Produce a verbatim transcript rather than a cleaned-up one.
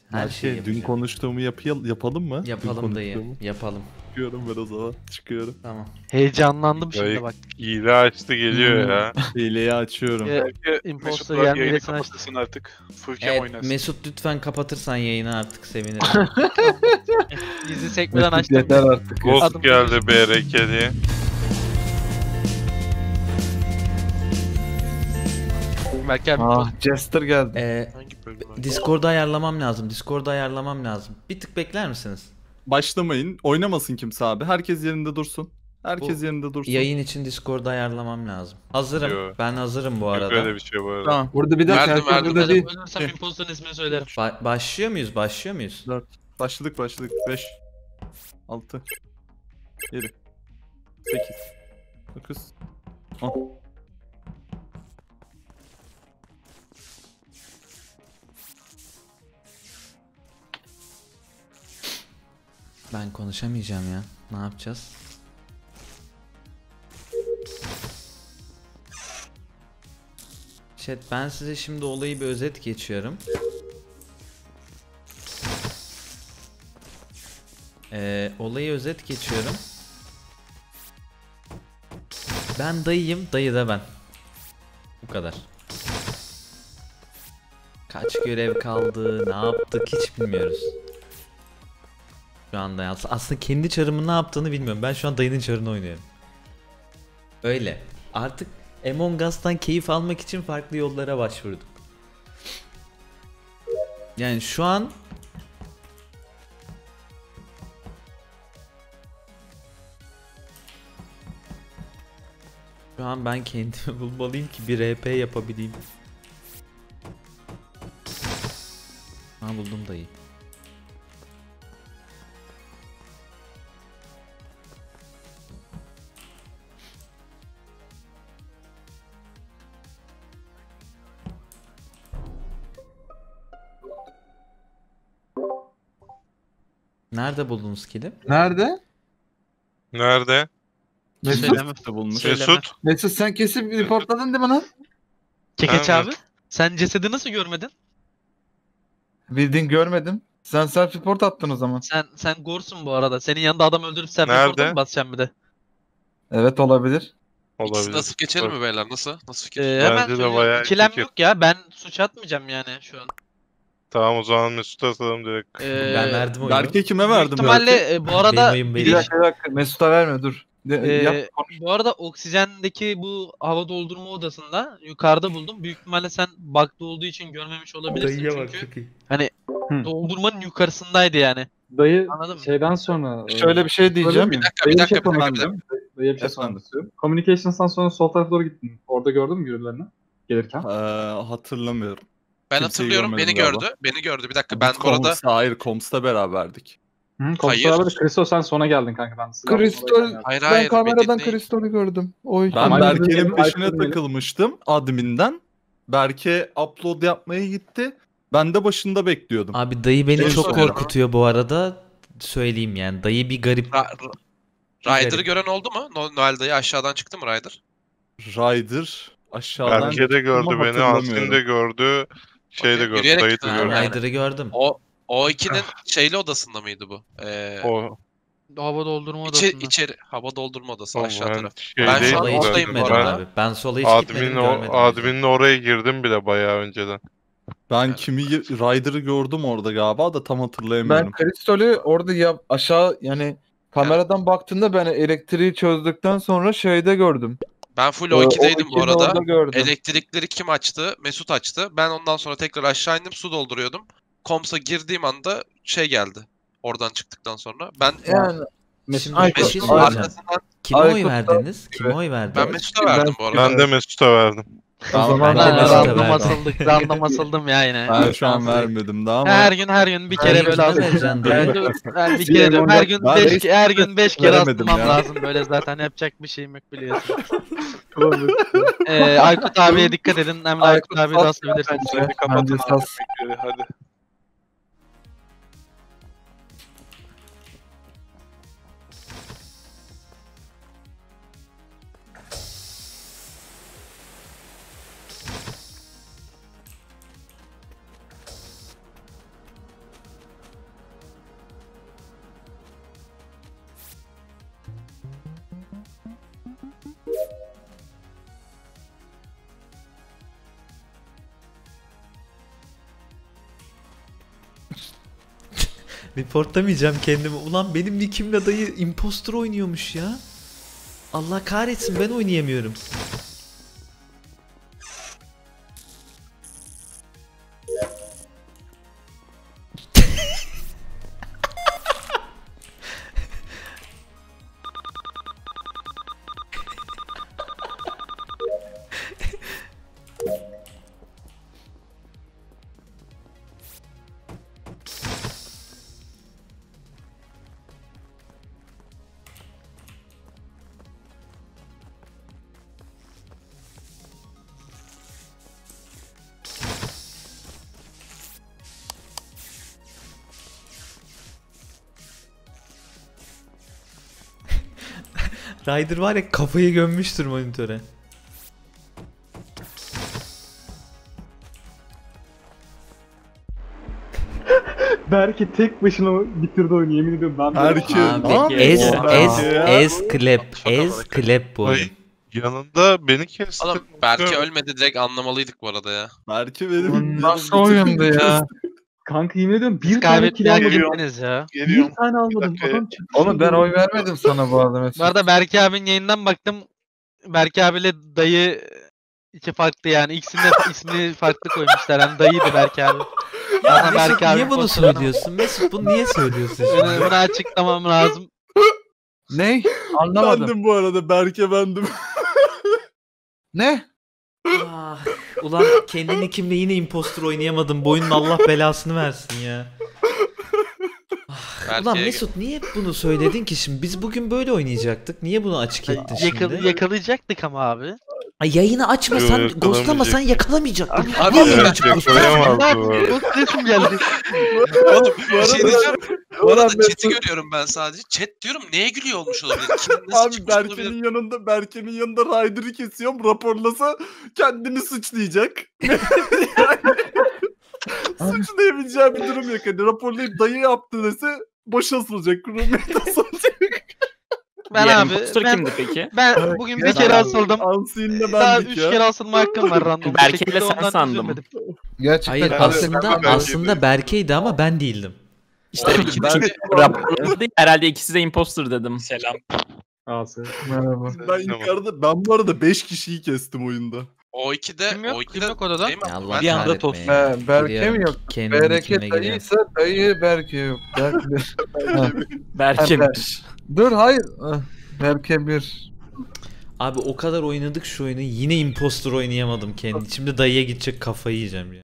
Her Her şeyi şey, dün yapacağım. konuştuğumu yapayım, yapalım mı? Yapalım Dün dayı. konuştuğumu. Yapalım. Çıkıyorum ben o zaman. Çıkıyorum. Tamam. Heyecanlandım şimdi Dayı bak. hile açtı geliyor Hmm. ya. Hileyi açıyorum. Ee, Belki Imposter Mesut bırak gelme yayını hilesini açtı. kapatırsın artık. Full cam Evet oynasın. Mesut lütfen kapatırsan yayını artık sevinirim. Dizi sekmeden Mesut açtım. yeter artık. Ghost Adım- geldi B R K diye. Belki abi. Ah, Jester geldi. ee, Hangi bölüm var? Discord'u ayarlamam lazım. Discord'u ayarlamam lazım. Bir tık bekler misiniz? Başlamayın. Oynamasın kimse abi. Herkes yerinde dursun. Herkes Bu yerinde dursun. Yayın için Discord'u ayarlamam lazım. Hazırım. Yo. Ben hazırım bu Yok arada. öyle bir şey bu arada. Tamam. Burada bir dakika. Verdim, herkes verdim, burada değil. Ölürsem imposterın ismini söylerim. Ba- başlıyor muyuz? Başlıyor muyuz? dört. Başladık başladık. beş. altı. yedi. sekiz. dokuz. on. Ben konuşamayacağım ya. Ne yapacağız? Chat ben size şimdi olayı bir özet geçiyorum. Ee, olayı özet geçiyorum. Ben dayıyım, dayı da ben. Bu kadar. Kaç görev kaldı, ne yaptık hiç bilmiyoruz. Şu anda ya. Aslında kendi çarımın ne yaptığını bilmiyorum. Ben şu an dayının çarını oynuyorum. Öyle. Artık Among Us'tan keyif almak için farklı yollara başvurduk. Yani şu an Şu an ben kendimi bulmalıyım ki bir R P yapabileyim. Ha buldum dayı. Nerede buldunuz kili? Nerede? Nerede? Mesut. Söyleme. İşte bulmuş. Söyleme. Mesut. Mesut sen kesip reportladın değil mi lan? Kekeç Evet. abi. Sen cesedi nasıl görmedin? Bildiğin görmedim. Sen self report attın o zaman. Sen sen gorsun bu arada. Senin yanında adam öldürüp sen Nerede? reporta mı basacaksın bir de? Evet olabilir. İkisi Olabilir. nasıl geçelim mi beyler? Nasıl? Nasıl fikir? Ee, hemen Bence de söylüyorum. bayağı İkilem fikir. yok ya. Ben suç atmayacağım yani şu an. Tamam o zaman Mesut'a atalım direkt. Ee, Ben verdim oyunu. Berke kime Büyük verdim? ihtimalle Berke? e, bu arada Benim oyun Bir benim. dakika bir dakika. Mesut'a verme dur. De, Ee, yap. bu arada oksijendeki bu hava doldurma odasında yukarıda buldum. Büyük ihtimalle sen bug'da olduğu için görmemiş olabilirsin çünkü hani Hı. doldurmanın yukarısındaydı yani. Dayı Anladın mı? şeyden sonra... e, Şöyle bir şey diyeceğim. mi? Bir dakika, Dayı bir bir şey dakika, bir sormak dakika. istiyorum. Dayıya bir şey sormak Efendim? istiyorum. Communications'tan sonra sol tarafa doğru gittin. Orada gördün mü birilerini gelirken? Ee, hatırlamıyorum. Ben kimseyi hatırlıyorum. Beni görmedim galiba. gördü. Beni gördü. Bir dakika. Ben Biz bu arada Koms'ta, hayır Koms'ta beraberdik. Hı, Hayır. Komşular da Kristo sen sona geldin kanka ben. size Kristal. sonrayken geldim. hayır Ben hayır. kameradan beni değil. Kristal'ı gördüm. Oy. Ben Ama Berke'nin bizim peşine Aykut'un takılmıştım adminden. Berke upload yapmaya gitti. Ben de başında bekliyordum. Abi dayı beni Şey çok soruyorum. korkutuyor bu arada. Söyleyeyim yani. Dayı bir garip. Ra- Ra- Ryder'ı gören oldu mu? No Noel dayı aşağıdan çıktı mı Ryder? Ryder aşağıdan Berke de gördü ama beni, hatırlamıyorum. Altin de gördü. Şey de Okey, gördü, yürüyerek dayı da gittin Ha, gördü. yani. Ryder'ı gördüm. O o ikinin şeyli odasında mıydı bu? Ee, O, Hava doldurma içi, odasında. içeri hava doldurma odası o aşağı ben taraf. şey Ben değil şu an Sola hiç oradayım gitmedim bu arada. abi. Ben sola hiç admin, gitmedim o, görmedim. adminin oraya girdim bile bayağı önceden. Ben Yani. kimi Ryder'ı gördüm orada galiba da tam hatırlayamıyorum. Ben Kristal'ı orada ya aşağı yani kameradan baktığında ben elektriği çözdükten sonra şeyde gördüm. Ben full Ee, O ikideydim bu ikini arada. orada gördüm. Elektrikleri kim açtı? Mesut açtı. Ben ondan sonra tekrar aşağı indim, su dolduruyordum. Koms'a girdiğim anda şey geldi. Oradan çıktıktan sonra. Ben Yani Mesut Şimdi bir Mesut şey Aykut- söyleyeceğim. arkasından Kime oy Aykut'tan- verdiniz? Kime oy verdiniz? ben Mesut'a verdim bu arada. Ben de Mesut'a verdim. Tamam, zaman ben, ben de Ben Mesut'a random verdim. asıldık. Random asıldım ya yine. ben şu an vermedim daha ama Her gün her gün bir kere Dayı böyle kime asıldım. vereceksin Ben, dayı? de- ben bir kere diyorum. Her gün Ben beş, reis- her gün beş kere veremedim asılmam ya. lazım böyle zaten yapacak bir şeyim yok biliyorsun. ee, Aykut abiye dikkat edin. Hemen Aykut, Aykut abi de sas asabilirsiniz. bence. Hadi kapatın Bence abi sas. mikleri, hadi. Reportlamayacağım kendimi. Ulan benim nickimle dayı impostor oynuyormuş ya. Allah kahretsin, ben oynayamıyorum. Ryder var ya, kafayı gömmüştür monitöre. Berke tek başına bitirdi oyunu, yemin ediyorum ben. Berke. Abi Abi, es o es Berke ya. es clap Şaka es bak. clap bu oyun. Ay, yanında beni kesti. Oğlum Berke ölmedi, direkt anlamalıydık bu arada ya. Berke benim... Nasıl oyundu ya? Kanka yemin ediyorum Biz bir tane kill kaybetmeyen almadım. gittiniz ya. Bir tane almadım. dakika. Adam çıktı. Oğlum ben oy vermedim sana bu arada Mesut. Bu arada Berke abinin yayından baktım. Berke abiyle dayı iki farklı yani. İkisinin de ismini farklı koymuşlar. Yani dayıydı Berke abi. Ya Ama Mesut, Berke abi niye bunu impostor. söylüyorsun? Mesut, bunu niye söylüyorsun Bunu, şimdi? bunu açıklamam lazım. Ne? Anlamadım. Bendim bu arada, Berke bendim. Ne? Ah, ulan kendi nickimle yine impostor oynayamadım. Boyunun Allah belasını versin ya. Ah, ulan Berke'ye Mesut, niye hep bunu söyledin ki şimdi? Biz bugün böyle oynayacaktık. Niye bunu açık ettin Yakal şimdi? yakalayacaktık ama abi. Ay, yayını açmasan, Yok, ghostlamasan yakalameyecektin. Abi, Niye abi, yayını ben açıp çok ghostlamadın? Ne Yakalayamaz bu yapayım? arada. O sesim geldi. Oğlum bir şey diyeceğim. Bu arada Mesut- chat'i görüyorum ben sadece. Chat diyorum, neye gülüyor olmuş olabilir? Kim nasıl Abi çıkmış olabilir? Berke'nin yanında, Berke'nin yanında Ryder'ı kesiyorum. Raporlasa kendini suçlayacak. Suçlayabileceği bir durum yok. Hani raporlayıp dayı yaptı dese boş asılacak. Kurulmaya asılacak. Ben Diğer abi impostor ben, kimdi peki? ben bugün bir Ya kere abi, asıldım. Ansi'nle Daha bendik üç ya. kere asılma hakkım var random. bir Berke şekilde, ile sen ondan sandım. üzülmedim. Gerçekten Hayır, ben- aslında ben- aslında Berke'ydi ama ben değildim. İşte Oğlum, iki ben- çünkü raporladı ya, herhalde ikisi de impostor dedim. Selam. Asi. Merhaba. Ben yukarıda, ben bu arada beş kişiyi kestim oyunda. O ikide, Kim yok? o Kim ikide yok odada? şey mi? Ya Allah Ben- Bir anda kahretme tost. ya. Be- Berke Biliyorum, mi yok? kendi Bereke nickime giriyorum. dayıysa dayı Berke yok. Berke. Ha. Berke'miş. Dur hayır. Ah, Berke bir. Abi o kadar oynadık şu oyunu, yine impostor oynayamadım kendi. Şimdi dayıya gidecek, kafayı yiyeceğim ya.